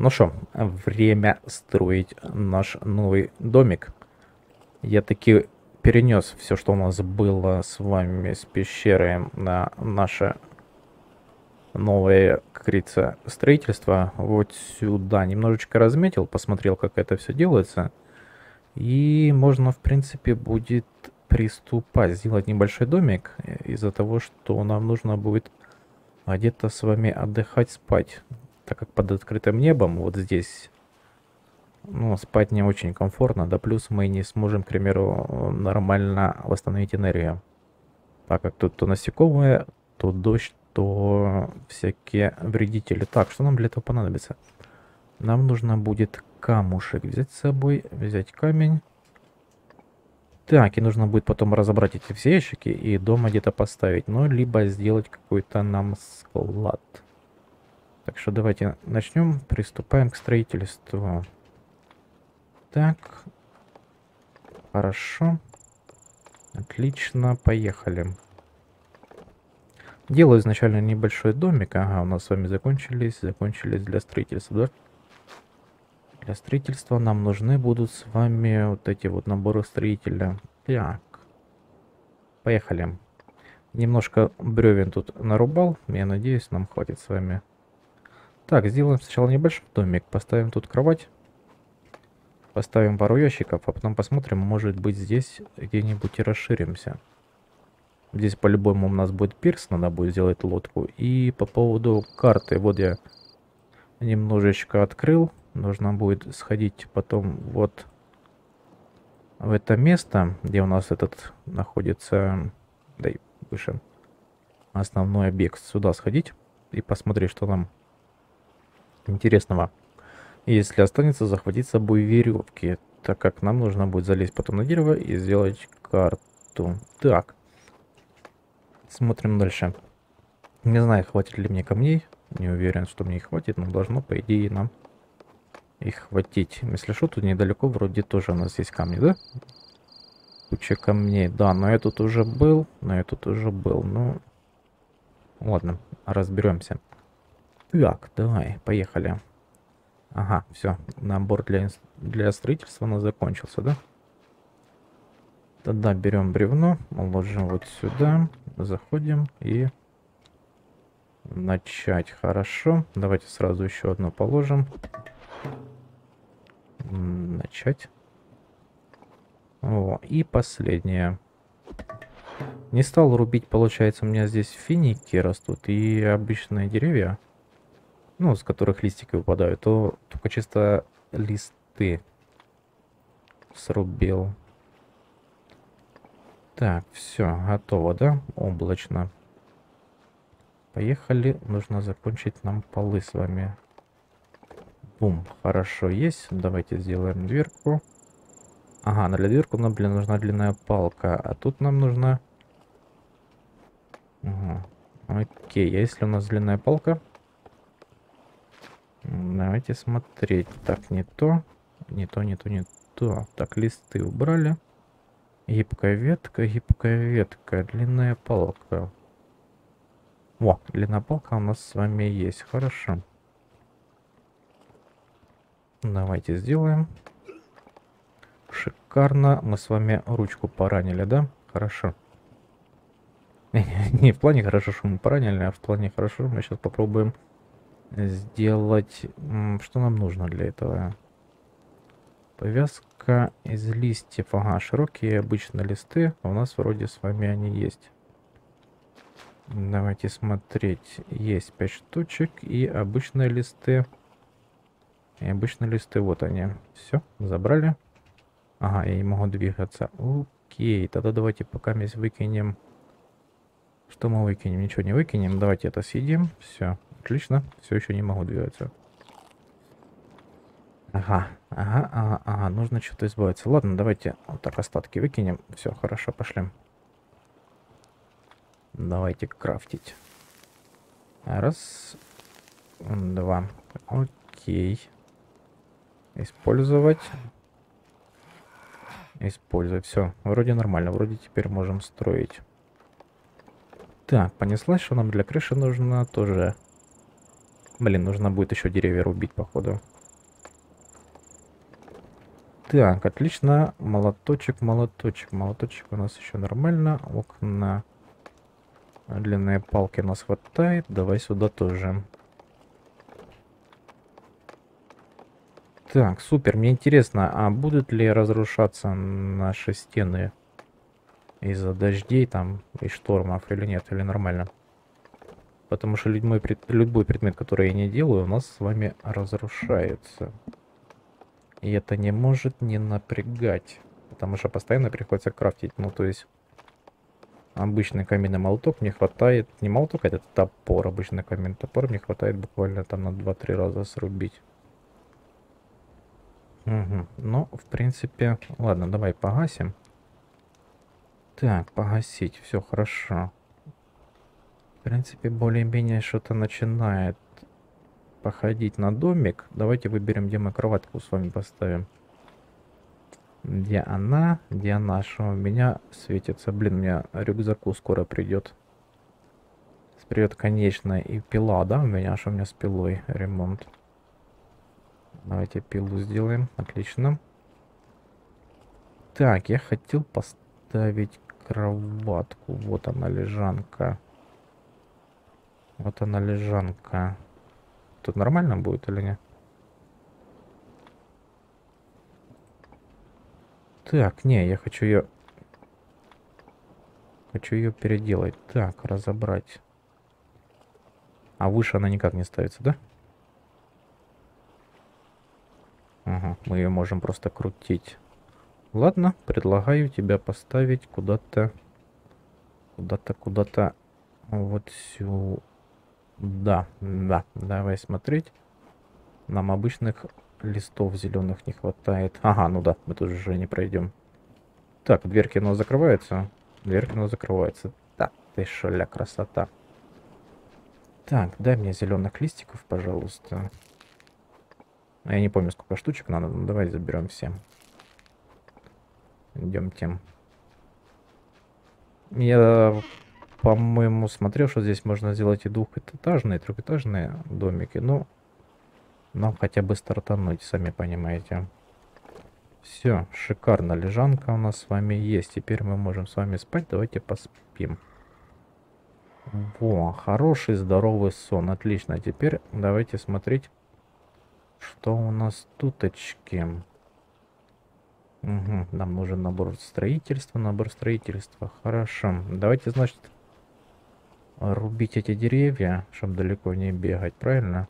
Ну что, время строить наш новый домик. Я таки перенес все, что у нас было с вами с пещерой, на наше новое, как говорится, строительство. Вот сюда немножечко разметил, посмотрел, как это все делается. И можно, в принципе, будет приступать, сделать небольшой домик из-за того, что нам нужно будет где-то с вами отдыхать, спать. Так как под открытым небом, вот здесь, ну, спать не очень комфортно, да плюс мы не сможем, к примеру, нормально восстановить энергию. Так как тут то насекомые, то дождь, то всякие вредители. Так, что нам для этого понадобится? Нам нужно будет камушек взять с собой, взять камень. Так, и нужно будет потом разобрать эти все ящики и дома где-то поставить. Ну, либо сделать какой-то нам склад. Так что давайте начнем, приступаем к строительству. Так, хорошо. Отлично, поехали. Делаю изначально небольшой домик. Ага, у нас с вами закончились для строительства, да? Для строительства нам нужны будут с вами вот эти вот наборы строителя. Так, поехали. Немножко бревен тут нарубал. Я надеюсь, нам хватит с вами. Так, сделаем сначала небольшой домик. Поставим тут кровать. Поставим пару ящиков, а потом посмотрим, может быть, здесь где-нибудь и расширимся. Здесь по-любому у нас будет пирс, надо будет сделать лодку. И по поводу карты, вот я немножечко открыл. Нужно будет сходить потом вот в это место, где у нас этот находится, да и выше, основной объект. Сюда сходить и посмотреть, что нам интересного. И если останется, захватить с собой веревки, так как нам нужно будет залезть потом на дерево и сделать карту. Так. Смотрим дальше. Не знаю, хватит ли мне камней. Не уверен, что мне их хватит, но должно, по идее, нам их хватить. Если что, тут недалеко вроде тоже у нас есть камни, да? Куча камней. Да, но я тут уже был. Ну, ладно, разберемся. Так, давай, поехали. Ага, все. Набор для строительства у нас закончился, да? Тогда берем бревно, ложим вот сюда, заходим и начать. Хорошо. Давайте сразу еще одно положим. Начать. О, и последнее. Не стал рубить, получается, у меня здесь финики растут и обычные деревья, ну, с которых листики выпадают, то только чисто листы срубил. Так, все, готово, да? Облачно. Поехали, нужно закончить нам полы с вами. Бум, хорошо, есть. Давайте сделаем дверку. Ага, для дверку нам, блин, нужна длинная палка, а тут нам нужна... Ага. Окей, а если у нас длинная палка? Давайте смотреть. Так, не то. Не то. Так, листы убрали. Гибкая ветка, длинная палка. О, длинная палка у нас с вами есть. Хорошо. Давайте сделаем. Шикарно. Мы с вами ручку поранили, да? Хорошо. Не в плане хорошо, что мы поранили, а в плане хорошо. Мы сейчас попробуем сделать... Что нам нужно для этого? Повязка из листьев. Ага, широкие обычные листы. У нас вроде с вами они есть. Давайте смотреть. Есть 5 штучек и обычные листы. Вот они. Все, забрали. Ага, я не могу двигаться. Окей, тогда давайте пока мы выкинем. Что мы выкинем? Ничего не выкинем. Давайте это съедим. Все, отлично. Все еще не могу двигаться. Ага. Нужно что-то избавиться. Ладно, давайте вот так остатки выкинем. Все, хорошо, пошли. Давайте крафтить. Раз. Два. Окей. Использовать. Использовать. Все, вроде нормально. Вроде теперь можем строить. Так, понеслась, что нам для крыши нужно тоже Блин, нужно будет еще деревья рубить, походу. Так, отлично. Молоточек, молоточек. Молоточек у нас еще нормально. Окна. Длинные палки у нас хватает. Давай сюда тоже. Так, супер. Мне интересно, а будут ли разрушаться наши стены из-за дождей там и штормов или нет, или нормально? Потому что любой предмет, который я не делаю, у нас с вами разрушается. И это не может не напрягать. Потому что постоянно приходится крафтить. Ну, то есть, обычный каменный молоток мне хватает. Не молоток, это топор. Обычный каменный топор мне хватает буквально там на 2-3 раза срубить. Угу. Ну, в принципе, ладно, давай погасим. Так, погасить. Все хорошо. В принципе, более-менее что-то начинает походить на домик. Давайте выберем, где мы кроватку с вами поставим. Где она? Где она? Что у меня светится? Блин, у меня рюкзаку скоро придет. Придет, конечно, и пила, да? У меня, что у меня с пилой ремонт. Давайте пилу сделаем. Отлично. Так, я хотел поставить кроватку. Вот она, лежанка. Вот она, лежанка. Тут нормально будет или нет? Так, не, я хочу ее... Хочу ее переделать. Так, разобрать. А выше она никак не ставится, да? Ага, мы ее можем просто крутить. Ладно, предлагаю тебя поставить куда-то... Куда-то вот сюда. Да, да, давай смотреть. Нам обычных листов зеленых не хватает. Ага, ну да, мы тоже уже не пройдем. Так, дверки у нас закрываются. Дверки у нас закрываются. Да, ты шо, красота. Так, дай мне зеленых листиков, пожалуйста. Я не помню, сколько штучек надо, но давай заберем все. Идемте. Я, по-моему, смотрел, что здесь можно сделать и двухэтажные, и трехэтажные домики. Ну, нам хотя бы стартануть, сами понимаете. Все, шикарно. Лежанка у нас с вами есть. Теперь мы можем с вами спать. Давайте поспим. Во, хороший здоровый сон. Отлично. Теперь давайте смотреть, что у нас туточки. Угу, нам нужен набор строительства. Набор строительства. Хорошо. Давайте, значит, рубить эти деревья, чтобы далеко не бегать. Правильно?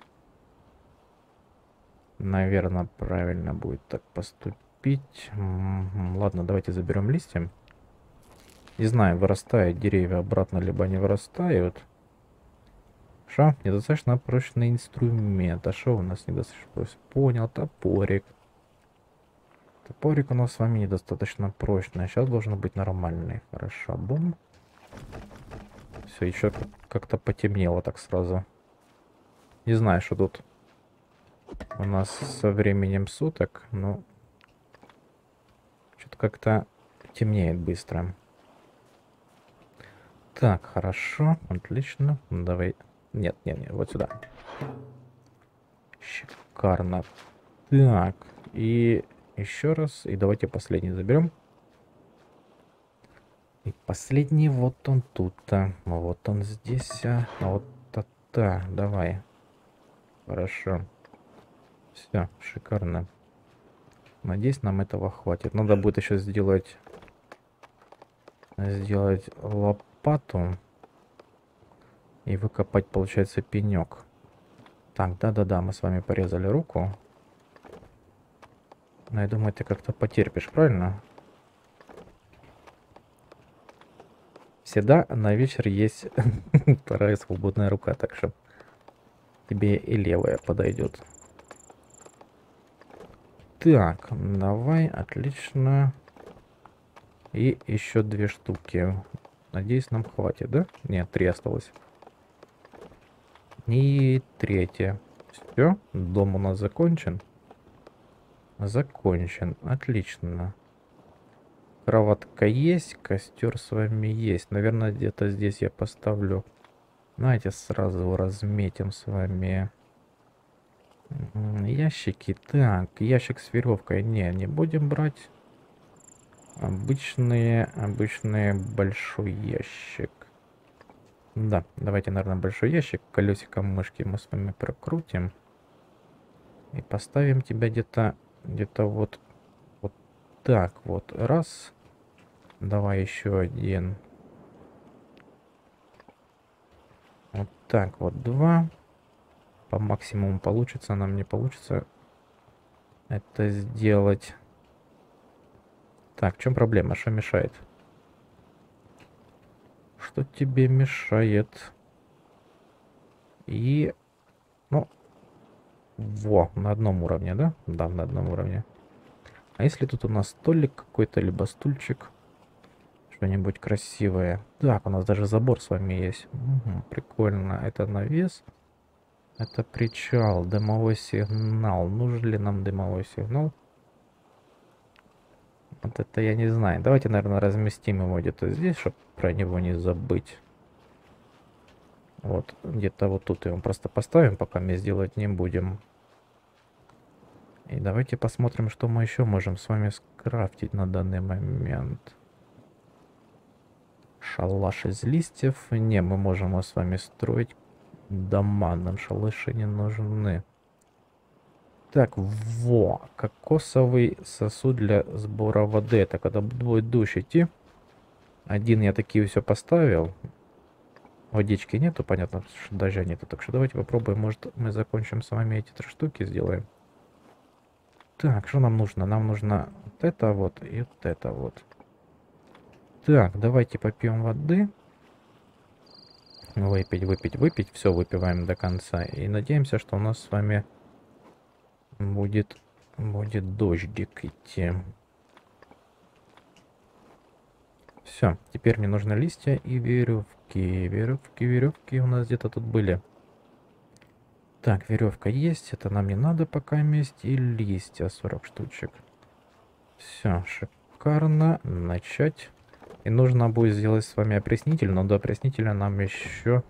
Наверное, правильно будет так поступить. Ладно, давайте заберем листья. Не знаю, вырастают деревья обратно, либо не вырастают. Ша, недостаточно прочный инструмент. А что у нас недостаточно прочный? Понял, топорик. Топорик у нас с вами недостаточно прочный. Сейчас должен быть нормальный. Хорошо, бум. Все, еще как-то потемнело так сразу. Не знаю, что тут у нас со временем суток, но что-то как-то темнеет быстро. Так, хорошо, отлично. Давай. Нет, нет, нет, вот сюда. Шикарно. Так, и еще раз. И давайте последний заберем. И последний вот он тут-то. Вот он здесь. Вот это. Давай. Хорошо. Все, шикарно. Надеюсь, нам этого хватит. Надо будет еще сделать лопату и выкопать, получается, пенек. Так, да-да-да, мы с вами порезали руку. Но я думаю, ты как-то потерпишь, правильно? Всегда на вечер есть вторая свободная рука, так что тебе и левая подойдет. Так, давай, отлично. И еще 2 штуки. Надеюсь, нам хватит, да? Нет, 3 осталось. И 3. Все, дом у нас закончен. Закончен, отлично. Кроватка есть, костер с вами есть. Наверное, где-то здесь я поставлю. Давайте сразу разметим с вами Ящики. Так, ящик с веревкой. Не будем брать. Обычный большой ящик. Да, давайте, наверное, большой ящик. Колесиком мышки мы с вами прокрутим. И поставим тебя где-то вот так вот. Раз. Давай еще один. Вот так вот. Два. По максимуму получится. Нам не получится это сделать. Так, в чем проблема? Что мешает? Что тебе мешает? И... Ну, на одном уровне, да? Да, на одном уровне. А если тут у нас столик какой-то, либо стульчик? Что-нибудь красивое. Так, у нас даже забор с вами есть. Угу, прикольно. Это навес. Это причал. Дымовой сигнал. Нужен ли нам дымовой сигнал? Вот это я не знаю. Давайте, наверное, разместим его где-то здесь, чтобы про него не забыть. Вот, где-то вот тут его просто поставим, пока мы сделать не будем. И давайте посмотрим, что мы еще можем с вами скрафтить на данный момент. Шалаш из листьев. Не, мы можем с вами строить дома. Нам шалаши не нужны. Так, кокосовый сосуд для сбора воды. Это когда будет дождь идти. Один я такие все поставил. Водички нету, понятно, что дождя нету. Так что давайте попробуем. Может, мы закончим с вами эти 3 штуки сделаем. Так, что нам нужно? Нам нужно вот это вот и вот это вот. Так, давайте попьем воды. Выпить. Все выпиваем до конца. И надеемся, что у нас с вами будет дождик идти. Все, теперь мне нужны листья и веревки. Веревки у нас где-то тут были. Так, веревка есть, это нам не надо пока есть. И листья 40 штучек. Все, шикарно. Начать. И нужно будет сделать с вами опреснитель, но до опреснителя нам еще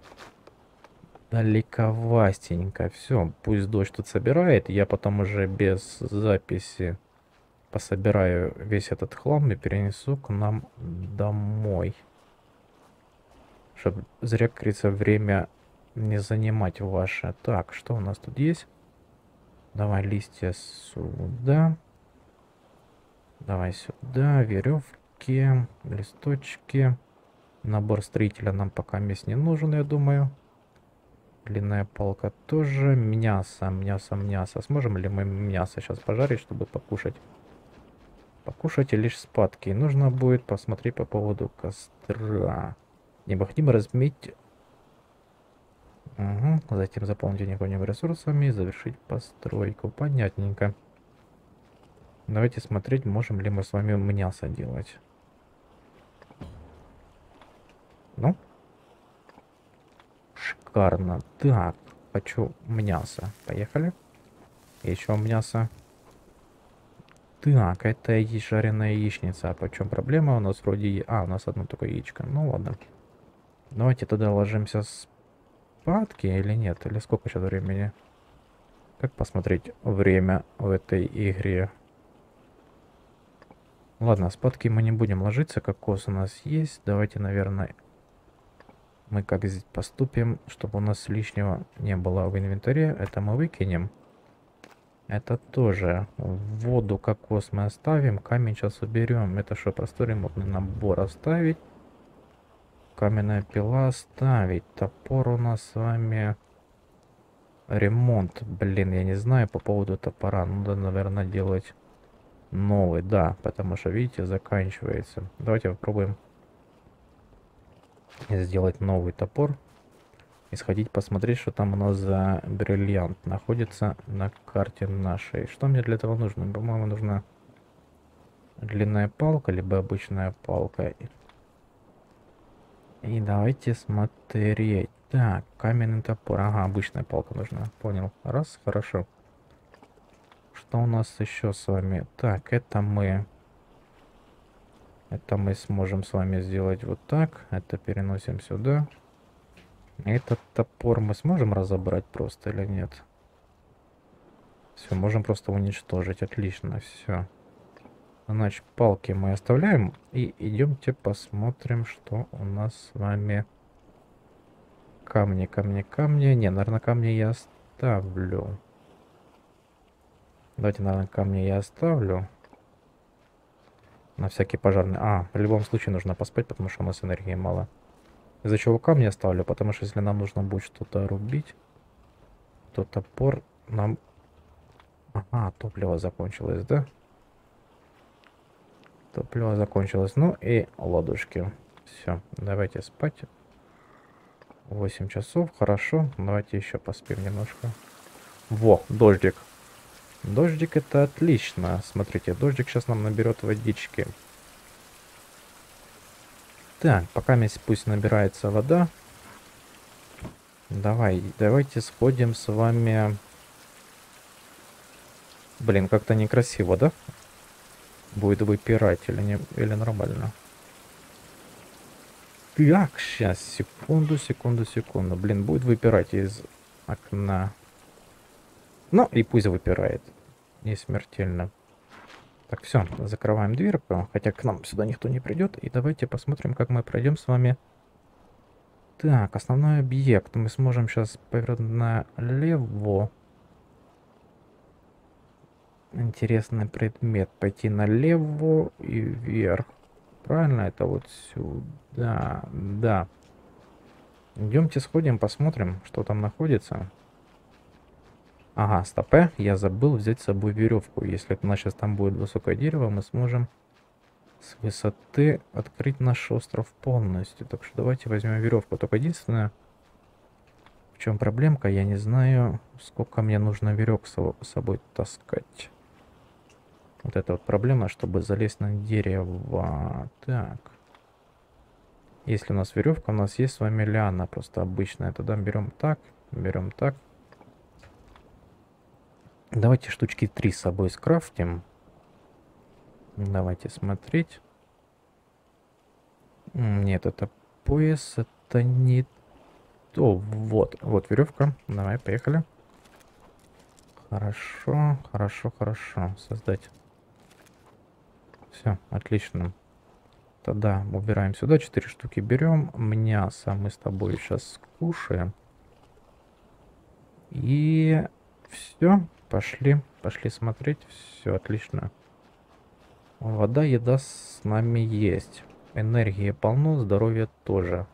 далековастенько. Все, пусть дождь тут собирает. Я потом уже без записи пособираю весь этот хлам и перенесу к нам домой. Чтобы зря, как говорится, время не занимать ваше. Так, что у нас тут есть? Давай листья сюда. Давай сюда. Веревки, листочки. Набор строителя нам пока мест не нужен, я думаю. Длинная палка тоже. Мясо. Сможем ли мы мясо сейчас пожарить, чтобы покушать? Покушать лишь спадки. Нужно будет посмотреть по поводу костра. Необходимо разметь. Угу. Затем заполнить необходимыми ресурсами и завершить постройку. Понятненько. Давайте смотреть, можем ли мы с вами мясо делать. Ну. Шикарно. Так, хочу мясо. Поехали. Еще мясо. Так, это жареная яичница. А почем проблема? У нас вроде... у нас одно только яичко. Ну ладно. Давайте тогда ложимся спадки или нет? Или сколько сейчас времени? Как посмотреть время в этой игре? Ладно, спадки мы не будем ложиться. Кокос у нас есть. Давайте, наверное, мы как здесь поступим, чтобы у нас лишнего не было в инвентаре. Это мы выкинем. Это тоже. Воду, кокос мы оставим. Камень сейчас уберем. Это что, простой ремонтный набор оставить. Каменная пила оставить. Топор у нас с вами... Ремонт. Блин, я не знаю по поводу топора. Надо, наверное, делать новый. Да, потому что, видите, заканчивается. Давайте попробуем сделать новый топор. И сходить посмотреть, что там у нас за бриллиант находится на карте нашей. Что мне для этого нужно? По-моему, нужна длинная палка, либо обычная палка. И давайте смотреть. Так, каменный топор. Ага, обычная палка нужна. Понял. Раз, хорошо. Что у нас еще с вами? Так, это мы сможем с вами сделать вот так. Это переносим сюда. Этот топор мы сможем разобрать просто или нет? Все, можем просто уничтожить. Отлично, все. Значит, палки мы оставляем. И идемте посмотрим, что у нас с вами. Камни, камни, камни. Не, наверное, камни я оставлю. Давайте, наверное, камни я оставлю. На всякий пожарный. В любом случае нужно поспать, потому что у нас энергии мало. Из-за чего камни оставлю? Потому что если нам нужно будет что-то рубить, то топор нам... Ага, топливо закончилось, да? Топливо закончилось. Ну и ладушки. Все, давайте спать. 8 часов, хорошо. Давайте еще поспим немножко. Во, дождик. Дождик это отлично. Смотрите, дождик сейчас нам наберет водички. Так, пока пусть набирается вода. Давайте сходим с вами. Блин, как-то некрасиво, да? Будет выпирать или не, или нормально? Так, сейчас, секунду. Блин, будет выпирать из окна. Ну, и пусть выпирает. Не смертельно. Так, все, закрываем дверку. Хотя к нам сюда никто не придет. И давайте посмотрим, как мы пройдем с вами. Так, основной объект. Мы сможем сейчас повернуть налево. Интересный предмет. Пойти налево и вверх. Правильно, это вот сюда. Да. Идемте сходим, посмотрим, что там находится. Ага, стопе. Я забыл взять с собой веревку. Если у нас сейчас там будет высокое дерево, мы сможем с высоты открыть наш остров полностью. Так что давайте возьмем веревку. Только единственное, в чем проблемка, я не знаю, сколько мне нужно веревок с собой таскать. Вот это вот проблема, чтобы залезть на дерево. Так. Если у нас веревка, у нас есть с вами лиана, просто обычная. Тогда берем так, берем так. Давайте штучки 3 с собой скрафтим. Давайте смотреть. Нет, это пояс, это не то. Вот веревка. Давай, поехали. Хорошо. Создать. Все, отлично. Тогда убираем сюда, 4 штуки берем. Мясо мы с тобой сейчас скушаем. И все, пошли смотреть. Все, отлично. Вода, еда с нами есть. Энергии полно, здоровья тоже.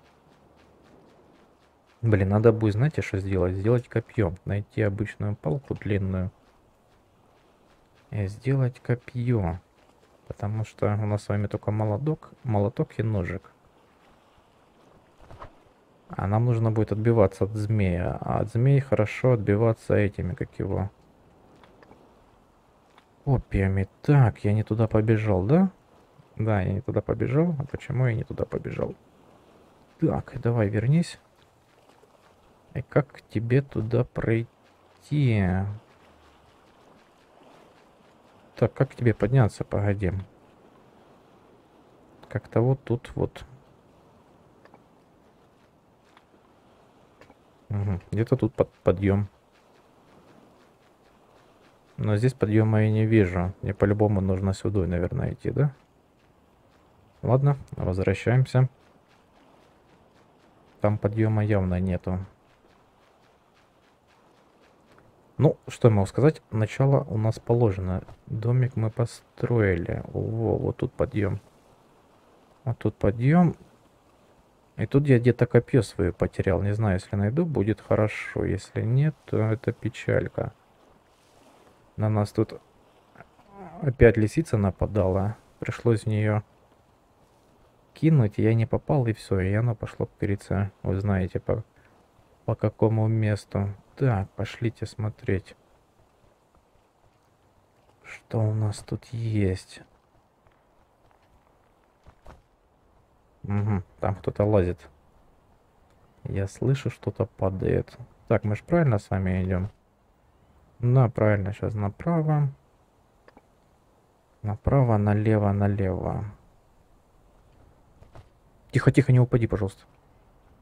Блин, надо будет, знаете, что сделать? Сделать копье. Найти обычную палку длинную. И сделать копье. Потому что у нас с вами только молоток и ножик. А нам нужно будет отбиваться от змея. А от змей хорошо отбиваться этими, как его... Копьями. Так, я не туда побежал, да? Да, я не туда побежал. А почему я не туда побежал? Так, давай вернись. И как к тебе туда пройти? Так, как к тебе подняться? Погоди. Как-то вот тут вот. Угу. Где-то тут подъем. Но здесь подъема я не вижу. Мне по-любому нужно сюда, наверное, идти, да? Ладно, возвращаемся. Там подъема явно нету. Ну, что я могу сказать? Начало у нас положено. Домик мы построили. О, вот тут подъем. Вот тут подъем. И тут я где-то копье свое потерял. Не знаю, если найду, будет хорошо. Если нет, то это печалька. На нас тут опять лисица нападала. Пришлось в нее кинуть. Я не попал, и все. И оно пошло, как говорится, вы знаете, по какому месту. Так, пошлите смотреть. Что у нас тут есть? Угу, там кто-то лазит. Я слышу, что-то падает. Так, мы же правильно с вами идем? Да, правильно, сейчас направо. Направо, налево, налево. Тихо, тихо, не упади, пожалуйста.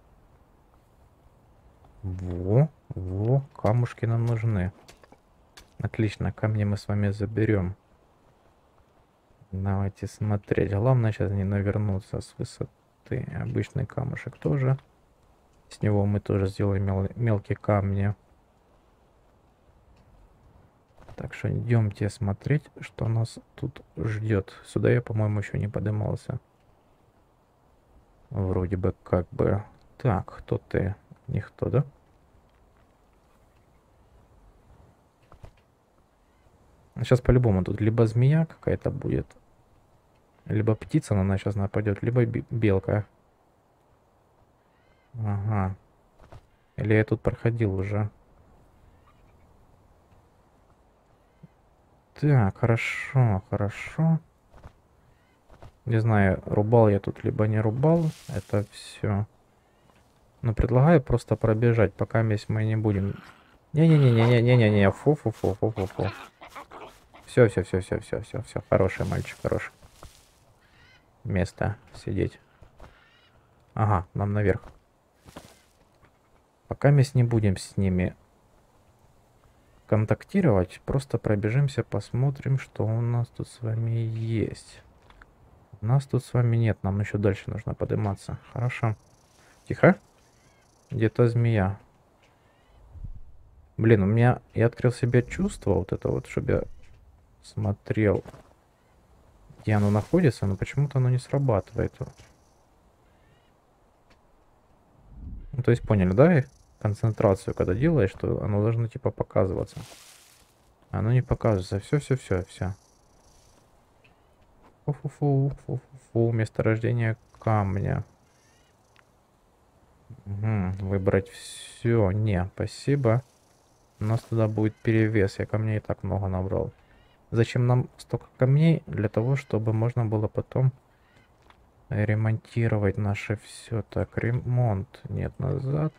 Во, камушки нам нужны. Отлично, камни мы с вами заберем. Давайте смотреть. Главное сейчас не навернуться с высоты. Обычный камушек тоже. С него мы тоже сделаем мелкие камни. Так что идемте смотреть, что нас тут ждет. Сюда я, по-моему, еще не поднимался. Вроде бы как бы. Так, кто ты? Никто, да? Сейчас по-любому тут либо змея какая-то будет, либо птица на нас сейчас нападет, либо белка. Ага. Или я тут проходил уже. Так, хорошо, хорошо. Не знаю, рубал я тут, либо не рубал. Это все. Но предлагаю просто пробежать, пока мы не будем. Не-не-не-не-не-не-не-не. Фу-фу-фу-фу-фу-фу. Все. Хороший мальчик, хороший. Место сидеть. Ага, нам наверх. Пока мы не будем с ними контактировать, просто пробежимся, посмотрим, что у нас тут с вами есть. У нас тут с вами нет, нам еще дальше нужно подниматься. Хорошо. Тихо. Где-то змея. Блин, у меня... Я открыл себе чувство, вот это вот, чтобы я смотрел, где оно находится, но почему-то оно не срабатывает. Ну, то есть поняли, да? Концентрацию, когда делаешь, что оно должно типа показываться. Оно не показывается. Все. Фу-фу-фу. Месторождение камня. Угу. Выбрать все. Не, спасибо. У нас туда будет перевес. Я камней и так много набрал. Зачем нам столько камней? Для того, чтобы можно было потом ремонтировать наше все. Так, ремонт. Нет, назад.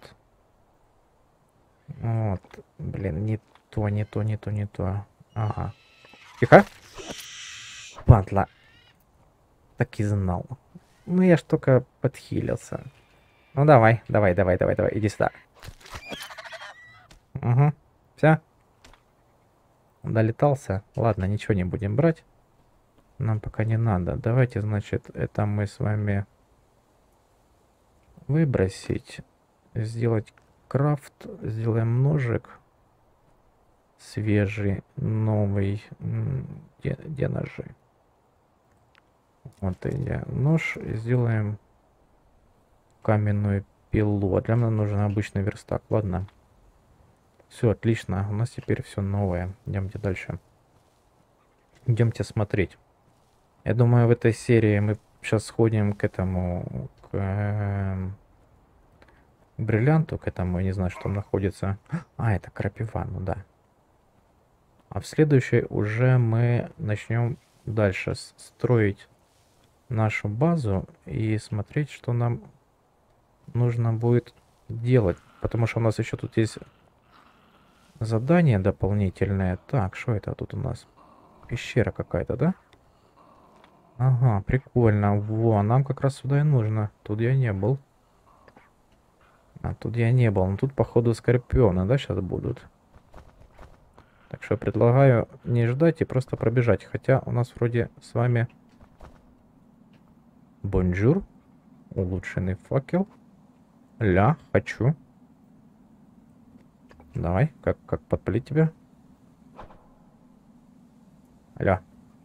Вот. Блин, не то. Ага. Тихо. Падла. Так и знал. Ну я ж только подхилился. Ну давай. Иди сюда. Угу. Все. Долетался. Ладно, ничего не будем брать. Нам пока не надо. Давайте, значит, это мы с вами выбросить. Сделать крафт. Сделаем ножик. Свежий, новый. Где ножи? Вот и нож. И сделаем каменную пилу. А для меня нужен обычный верстак. Ладно. Все, отлично. У нас теперь все новое. Идемте дальше. Идемте смотреть. Я думаю, в этой серии мы сейчас сходим к этому, к бриллианту, к этому, я не знаю, что там находится. А, это крапива, ну да. А в следующей уже мы начнем дальше строить нашу базу и смотреть, что нам нужно будет делать. Потому что у нас еще тут есть задание дополнительное. Так, что это тут у нас? Пещера какая-то, да? Ага, прикольно. Во, нам как раз сюда и нужно. Тут я не был. А тут я не был. Но тут, походу, скорпионы, да, сейчас будут. Так что предлагаю не ждать и просто пробежать. Хотя у нас вроде с вами... Бонжур. Улучшенный факел. Ля, хочу. Давай, как подпалить тебя? Алло.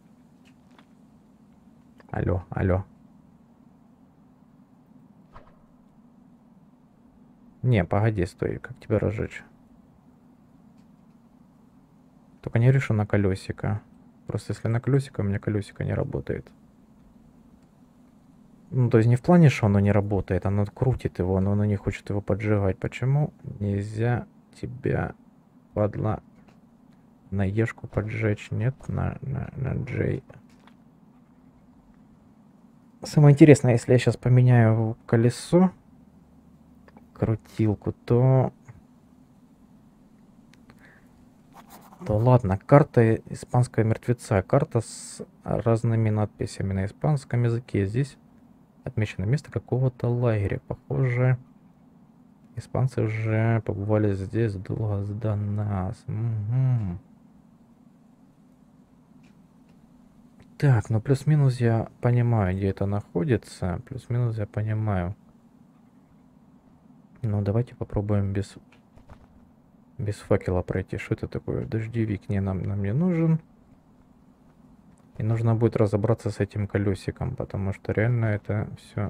Алло. Не, погоди, стой, как тебя разжечь? Только не решу на колесико. Просто если на колесико, у меня колесико не работает. Ну, то есть не в плане, что оно не работает, оно крутит его, но оно не хочет его поджигать. Почему нельзя тебя, падла, на ешку поджечь? Нет, на Джей. Самое интересное, если я сейчас поменяю колесо, крутилку, то ладно, карта испанского мертвеца. Карта с разными надписями на испанском языке. Здесь отмечено место какого-то лагеря. Похоже, испанцы уже побывали здесь задолго до нас. Угу. Так, ну плюс-минус я понимаю, где это находится. Плюс-минус я понимаю. Ну, давайте попробуем без факела пройти. Что это такое? Дождевик нам не нужен. И нужно будет разобраться с этим колесиком, потому что реально это все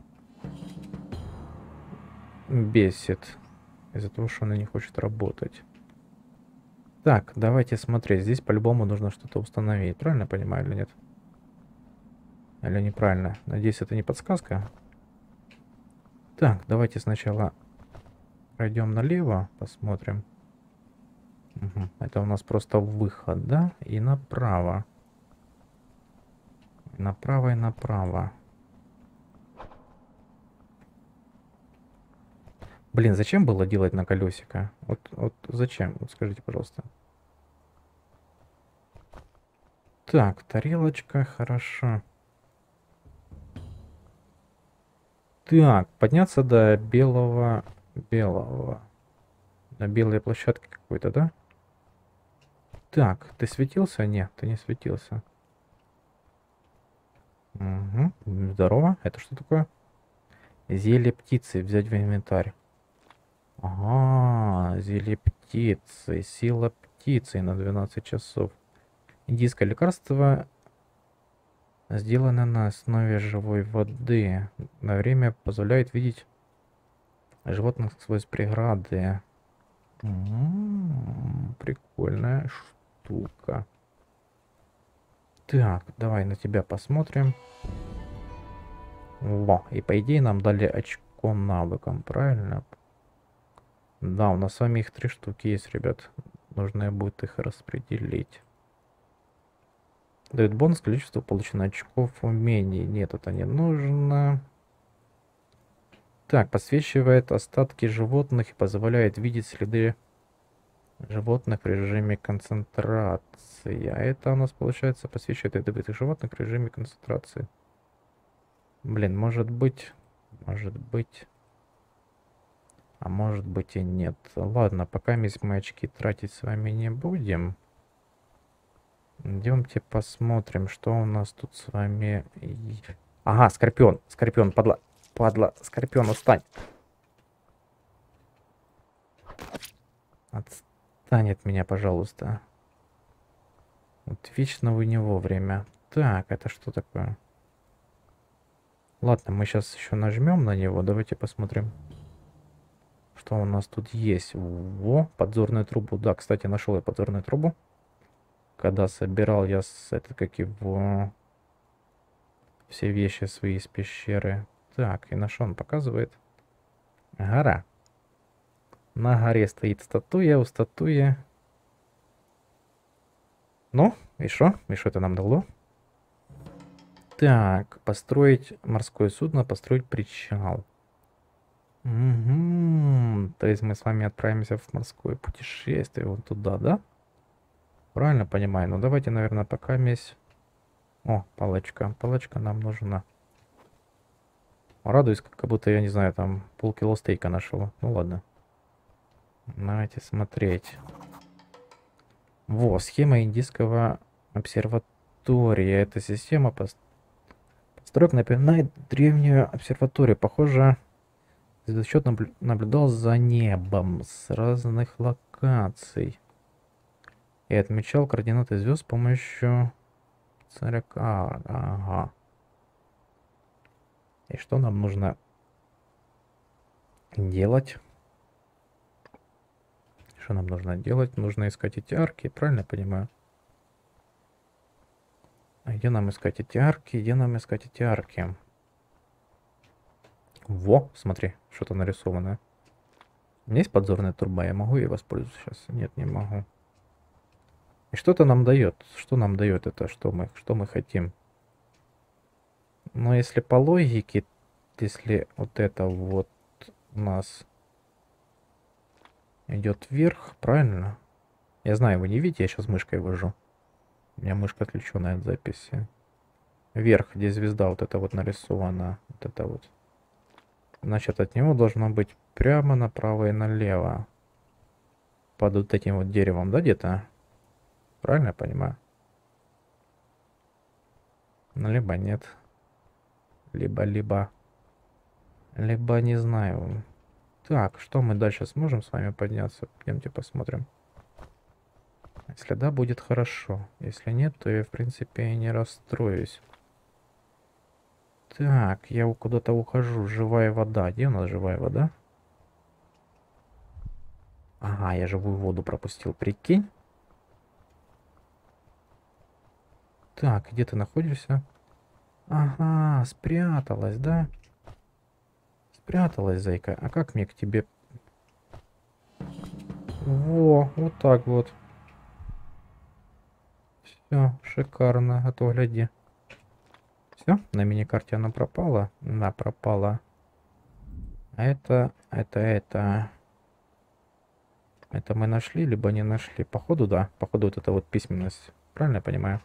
бесит. Из-за того, что она не хочет работать. Так, давайте смотреть. Здесь по-любому нужно что-то установить. Правильно я понимаю или нет? Или неправильно? Надеюсь, это не подсказка. Так, давайте сначала пройдем налево, посмотрим. Угу. Это у нас просто выход, да? И направо. Направо и направо. Блин, зачем было делать на колесико? Вот зачем? Вот скажите, пожалуйста. Так, тарелочка, хорошо. Так, подняться до белого. На белой площадке какой-то, да? Так, ты светился? Нет, ты не светился. Угу. Здорово. Это что такое? Зелье птицы взять в инвентарь. Ага, зелье птицы. Сила птицы на 12 часов. Индийское лекарство сделано на основе живой воды. На время позволяет видеть животных сквозь преграды. Прикольная штука. Так, давай на тебя посмотрим. Во, и по идее нам дали очко навыкам, правильно? Да, у нас с вами их 3 штуки есть, ребят. Нужно будет их распределить. Дает бонус количеству полученных очков умений. Нет, это не нужно. Так, подсвечивает остатки животных и позволяет видеть следы животных в режиме концентрации. А это у нас получается подсвечивает ядовитых животных в режиме концентрации. Блин, может быть, а может быть и нет. Ладно, пока мы очки тратить с вами не будем. Идемте посмотрим, что у нас тут с вами. Ага, скорпион, падла, скорпион, устань. Отстань от меня, пожалуйста. Вот вечно вы не вовремя. Так, это что такое? Ладно, мы сейчас еще нажмем на него. Давайте посмотрим, что у нас тут есть. Во, подзорную трубу. Да, кстати, нашел я подзорную трубу. Когда собирал я как его, все вещи свои из пещеры. Так, и на что он показывает? Гора. На горе стоит статуя, у статуи. Ну, и что? И что это нам дало? Так, построить морское судно, построить причал. Угу. То есть мы с вами отправимся в морское путешествие вот туда, да? Правильно понимаю? Ну давайте, наверное, пока месть. О, палочка. Палочка нам нужна. Радуюсь, как будто, я не знаю, там полкило стейка нашел. Ну ладно. Давайте смотреть. Во, схема индийского обсерватория. Эта система построек напоминает древнюю обсерваторию. Похоже, звездочет наблюдал за небом с разных локаций и отмечал координаты звезд с помощью царяка. Ага. И что нам нужно делать? Что нам нужно делать? Нужно искать эти арки, правильно я понимаю? А где нам искать эти арки? Где нам искать эти арки? Во, смотри, что-то нарисовано. У меня есть подзорная труба, я могу ей воспользоваться сейчас? Нет, не могу. И что это нам дает? Что нам дает это? Что мы хотим? Но если по логике, если вот это вот у нас идет вверх, правильно? Я знаю, вы не видите, я сейчас мышкой вожу. У меня мышка отключенная от записи. Вверх, где звезда вот это вот нарисована. Вот это вот. Значит, от него должно быть прямо направо и налево. Под вот этим вот деревом, да, где-то? Правильно я понимаю? Либо нет. Либо не знаю. Так, что мы дальше сможем с вами подняться? Пойдемте посмотрим. Если да, будет хорошо. Если нет, то я, в принципе, и не расстроюсь. Так, я куда-то ухожу. Живая вода. Где у нас живая вода? Ага, я живую воду пропустил. Прикинь. Так, где ты находишься? Ага, спряталась, да? Спряталась, зайка. А как мне к тебе... Во, вот так вот. Все, шикарно. А то гляди. Все, на миникарте она пропала. Да, пропала. А это... Это мы нашли, либо не нашли. Походу, да. Походу, вот это вот письменность. Правильно я понимаю?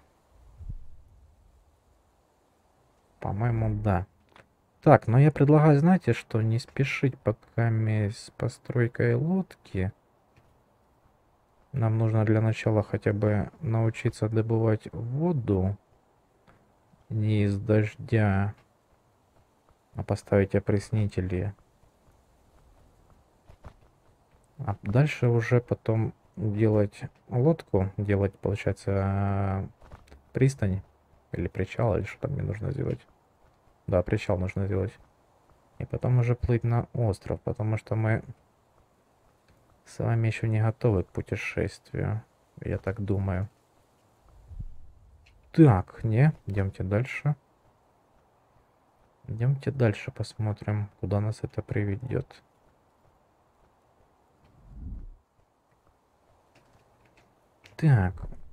По-моему, да. Так, но я предлагаю, знаете, что не спешить пока с постройкой лодки. Нам нужно для начала хотя бы научиться добывать воду не из дождя, а поставить опреснители. А дальше уже потом делать лодку, делать, получается, пристань или причал, или что там мне нужно сделать. Да, причал нужно сделать. И потом уже плыть на остров, потому что мы с вами еще не готовы к путешествию. Я так думаю. Так, не, идемте дальше. Идемте дальше посмотрим, куда нас это приведет. Так,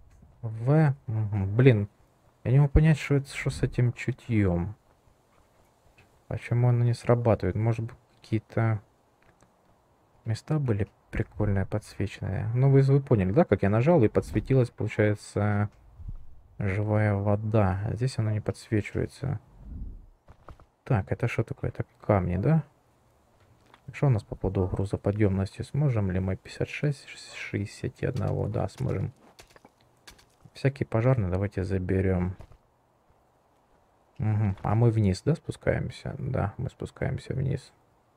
Блин, я не могу понять, что с этим чутьем. Почему оно не срабатывает? Может быть, какие-то места были прикольные, подсвеченные. Ну, вы поняли, да, как я нажал и подсветилась, получается, живая вода. А здесь она не подсвечивается. Так, это что такое? Это камни, да? Что у нас по поводу грузоподъемности? Сможем ли мы 56, 61? Да, сможем. Всякий пожарный давайте заберем. Угу. А мы вниз, да, спускаемся? Да, мы спускаемся вниз.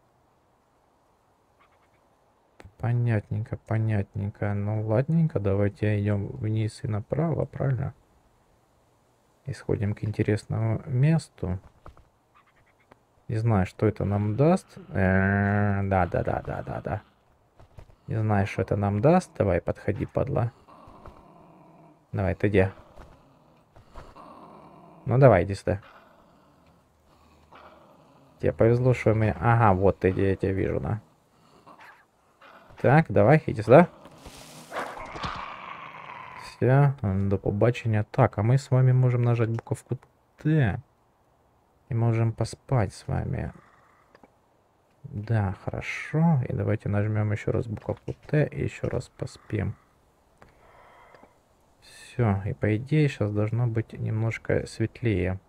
Понятненько, понятненько. Ну, ладненько, давайте идем вниз и направо, правильно? И сходим к интересному месту. Не знаю, что это нам даст. Да. Не знаю, что это нам даст. Давай, подходи, падла. Давай, ты где? Ну, давай, иди сюда. Тебе повезло, что мы... Ага, вот ты, я тебя вижу, да. Так, давай, иди сюда. Все, до побачення. Так, а мы с вами можем нажать буковку Т. И можем поспать с вами. Да, хорошо. И давайте нажмем еще раз буковку Т и еще раз поспим. Все, и по идее сейчас должно быть немножко светлее.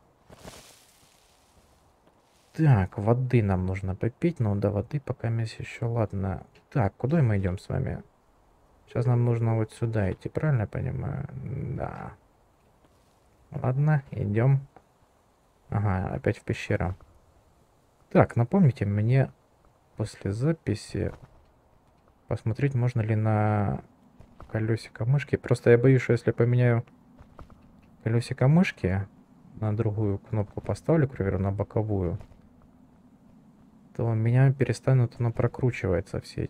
Так, воды нам нужно попить, но до воды пока еще ладно. Так, куда мы идем с вами? Сейчас нам нужно вот сюда идти, правильно я понимаю? Да. Ладно, идем. Ага, опять в пещеру. Так, напомните мне после записи посмотреть, можно ли на колесико мышки. Просто я боюсь, что если поменяю колесико мышки, на другую кнопку поставлю, к примеру, на боковую, то у меня перестанут оно прокручиваться, все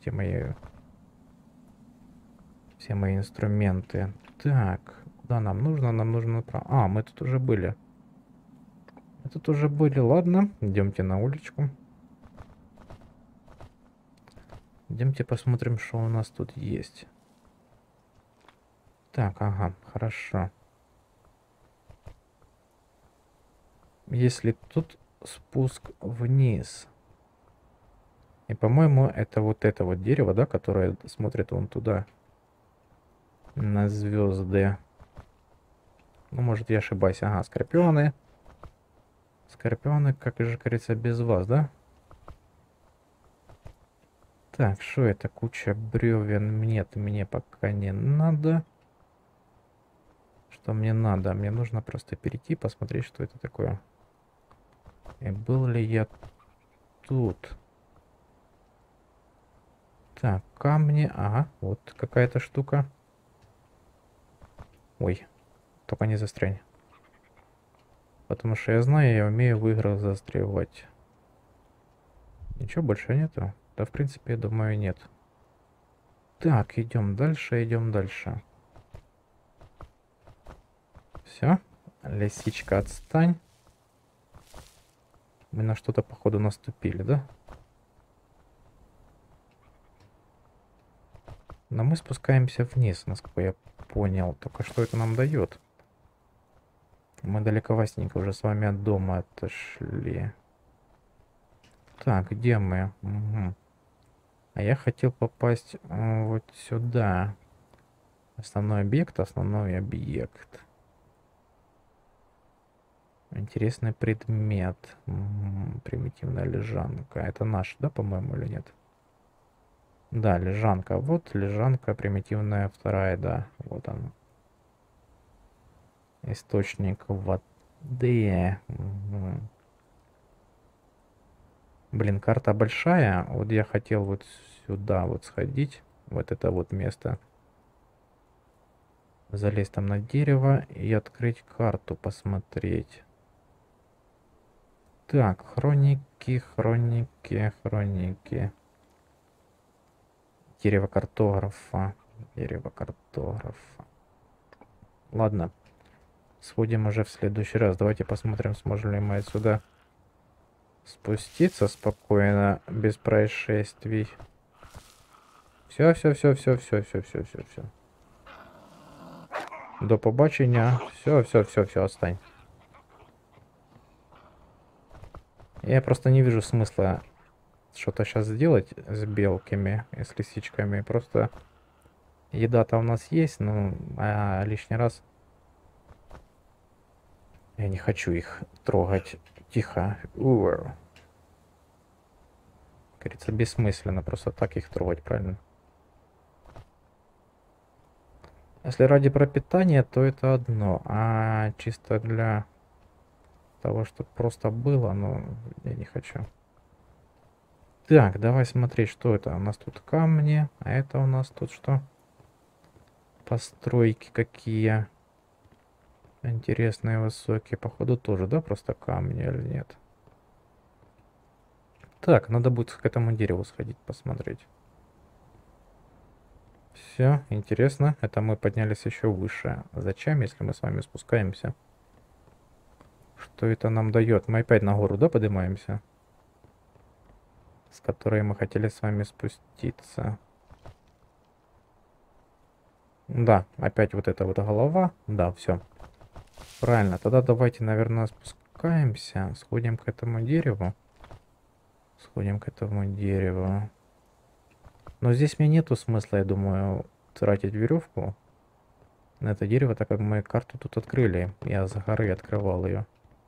мои инструменты. Так, куда нам нужно? Нам нужно направо. А, мы тут уже были. Мы тут уже были, ладно. Идемте на уличку. Идемте посмотрим, что у нас тут есть. Так, ага, хорошо. Если тут спуск вниз. И, по-моему, это вот дерево, да, которое смотрит вон туда. На звезды. Ну, может, я ошибаюсь. Ага, скорпионы. Скорпионы, как же говорится, без вас, да? Так, что это? Куча бревен. Нет, мне пока не надо. Что мне надо? Мне нужно просто перейти, посмотреть, что это такое. И был ли я тут? Так, камни. Ага, вот какая-то штука. Ой, только не застрянь. Потому что я знаю, я умею в играх застревать. Ничего больше нету? Да, в принципе, я думаю, нет. Так, идем дальше, идем дальше. Все. Лисичка, отстань. Мы на что-то, походу, наступили, да? Но мы спускаемся вниз, насколько я понял. Только что это нам дает? Мы далековастенько уже с вами от дома отошли. Так, где мы? Угу. А я хотел попасть вот сюда. Основной объект, основной объект. Интересный предмет. Примитивная лежанка. Это наш, да, по-моему, или нет? Да, лежанка. Вот лежанка примитивная вторая, да. Вот он. Источник воды. Мгм. Блин, карта большая. Вот я хотел вот сюда вот сходить. Вот это вот место. Залезть там на дерево и открыть карту, посмотреть. Так, хроники, хроники, хроники. Дерево картографа. Дерево картографа. Ладно. Сходим уже в следующий раз. Давайте посмотрим, сможем ли мы отсюда спуститься спокойно, без происшествий. Все, все, все, все, все, все, все, все, все. До побачення. Все, все, все, все, отстань. Я просто не вижу смысла что-то сейчас сделать с белками и с лисичками. Просто еда-то у нас есть, ну, а лишний раз я не хочу их трогать. Тихо. Говорится, бессмысленно просто так их трогать, правильно? Если ради пропитания, то это одно. А чисто для того, чтобы просто было, ну, я не хочу. Так, давай смотреть, что это. У нас тут камни, а это у нас тут что? Постройки какие. Интересные, высокие. Походу тоже, да, просто камни или нет? Так, надо будет к этому дереву сходить, посмотреть. Все, интересно. Это мы поднялись еще выше. Зачем, если мы с вами спускаемся? Что это нам дает? Мы опять на гору, да, поднимаемся? С которой мы хотели с вами спуститься. Да, опять вот эта вот голова. Да, все. Правильно. Тогда давайте, наверное, спускаемся. Сходим к этому дереву. Сходим к этому дереву. Но здесь мне нету смысла, я думаю, тратить веревку на это дерево, так как мы карту тут открыли. Я с горы открывал ее.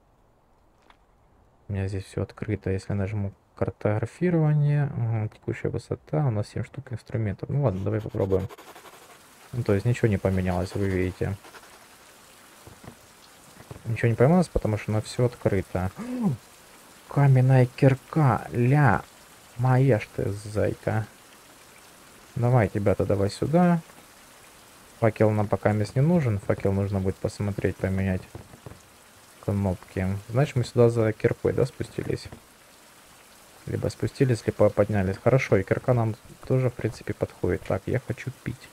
У меня здесь все открыто. Если нажму картографирование, текущая высота, у нас 7 штук инструментов. Ну ладно, давай попробуем. Ну, то есть ничего не поменялось, вы видите. Ничего не поменялось, потому что у нас все открыто. Каменная кирка, ля, моя ж ты, зайка. Давай, ребята, давай сюда. Факел нам пока не нужен. Факел нужно будет посмотреть, поменять кнопки. Значит, мы сюда за киркой, да, спустились? Либо спустились, либо поднялись. Хорошо, и кирка нам тоже, в принципе, подходит. Так, я хочу пить.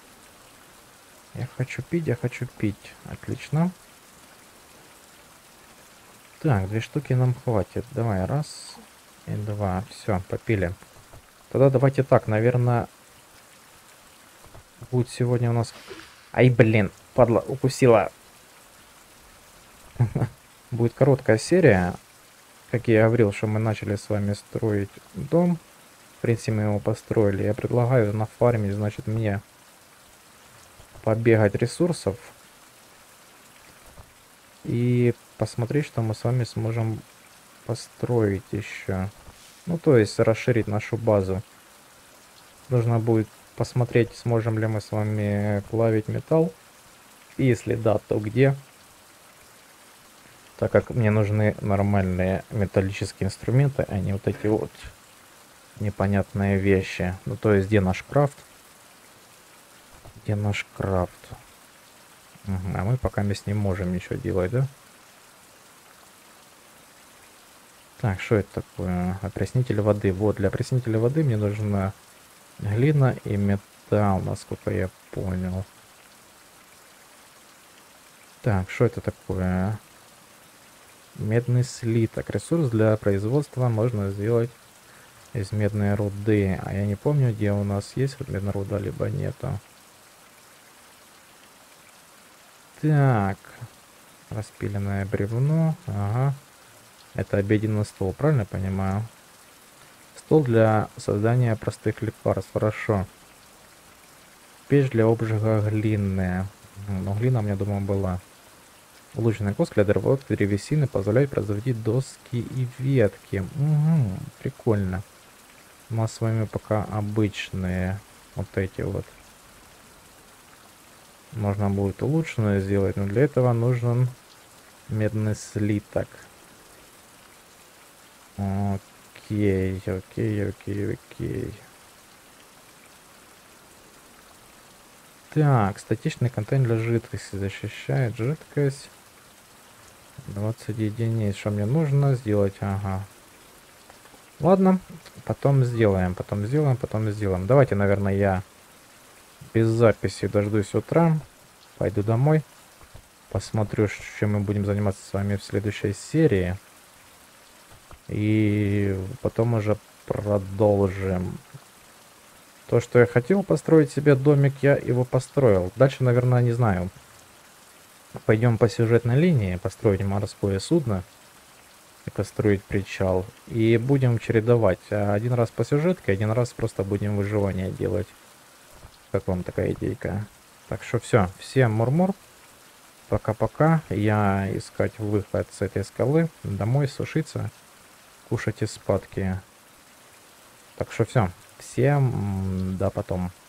Я хочу пить, я хочу пить. Отлично. Так, 2 штуки нам хватит. Давай, раз и 2. Все, попили. Тогда давайте так, наверное, будет сегодня у нас... Ай, блин, падла, укусила. Будет короткая серия. Как я говорил, что мы начали с вами строить дом. В принципе, мы его построили. Я предлагаю на фарме, значит, мне побегать ресурсов. И посмотреть, что мы с вами сможем построить еще. Ну, то есть расширить нашу базу. Нужно будет посмотреть, сможем ли мы с вами плавить металл. Если да, то где? Так как мне нужны нормальные металлические инструменты, а не вот эти вот непонятные вещи. Ну, то есть, где наш крафт? Где наш крафт? Мгм, а мы пока мы с ним можем ничего делать, да? Так, что это такое? Опреснитель воды. Вот, для опреснителя воды мне нужна глина и металл, насколько я понял. Так, что это такое? Медный слиток. Ресурс для производства можно сделать из медной руды. А я не помню, где у нас есть вот медная руда, либо нету. Так, распиленное бревно. Ага. Это обеденный стол, правильно я понимаю? Стол для создания простых лекарств. Хорошо. Печь для обжига глины. Ну, глина у меня, думаю, была. Улучшенный коск для дроводелания древесины позволяет производить доски и ветки. Угу, прикольно. У нас с вами пока обычные вот эти вот. Можно будет улучшенную сделать, но для этого нужен медный слиток. Окей, окей, окей, окей. Так, статичный контейнер для жидкости защищает жидкость. 20 единиц. Что мне нужно сделать? Ага. Ладно, потом сделаем, потом сделаем, потом сделаем. Давайте, наверное, я без записи дождусь утра. Пойду домой. Посмотрю, чем мы будем заниматься с вами в следующей серии. И потом уже продолжим. То, что я хотел построить себе домик, я его построил. Дальше, наверное, не знаю. Пойдем по сюжетной линии, построить морское судно. И построить причал. И будем чередовать. Один раз по сюжетке, один раз просто будем выживание делать. Как вам такая идейка? Так что все. Всем мур-мур. Пока-пока. Я искать выход с этой скалы. Домой сушиться. Кушать и спадки. Так что все. Всем до потом.